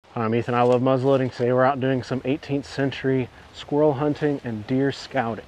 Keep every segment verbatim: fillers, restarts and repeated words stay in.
I'm Ethan, I love muzzleloading. Today we're out doing some eighteenth century squirrel hunting and deer scouting.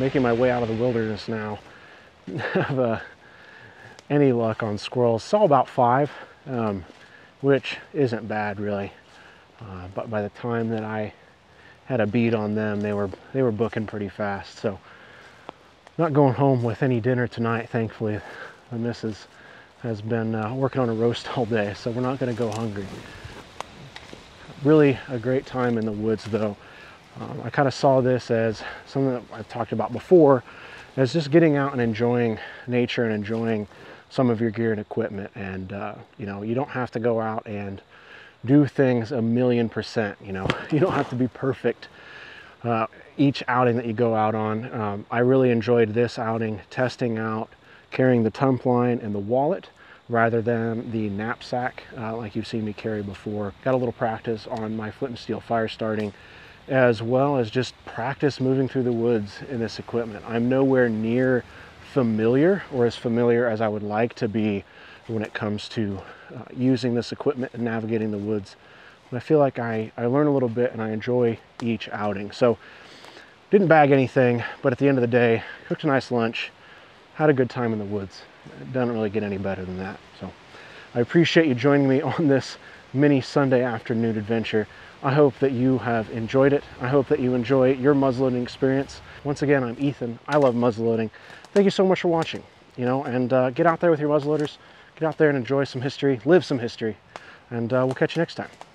making my way out of the wilderness now. Have uh, any luck on squirrels. Saw about five, um, which isn't bad really. Uh, but by the time that I had a bead on them, they were they were booking pretty fast. So not going home with any dinner tonight, thankfully. The missus has been uh, working on a roast all day, so we're not going to go hungry. Really a great time in the woods though. Um, I kind of saw this as something that I've talked about before, as just getting out and enjoying nature and enjoying some of your gear and equipment. And uh, you know, you don't have to go out and do things a million percent. You know, you don't have to be perfect uh, each outing that you go out on. Um, I really enjoyed this outing, testing out carrying the tump line and the wallet rather than the knapsack uh, like you've seen me carry before. Got a little practice on my flint and steel fire starting, as well as just practice moving through the woods in this equipment. I'm nowhere near familiar, or as familiar as I would like to be when it comes to uh, using this equipment and navigating the woods. But I feel like I, I learn a little bit and I enjoy each outing. So didn't bag anything, but at the end of the day, cooked a nice lunch, had a good time in the woods. It doesn't really get any better than that. So I appreciate you joining me on this mini Sunday afternoon adventure. I hope that you have enjoyed it. I hope that you enjoy your muzzleloading experience. Once again, I'm Ethan. I love muzzleloading. Thank you so much for watching. You know, and uh, get out there with your muzzleloaders. Get out there and enjoy some history, live some history, and uh, we'll catch you next time.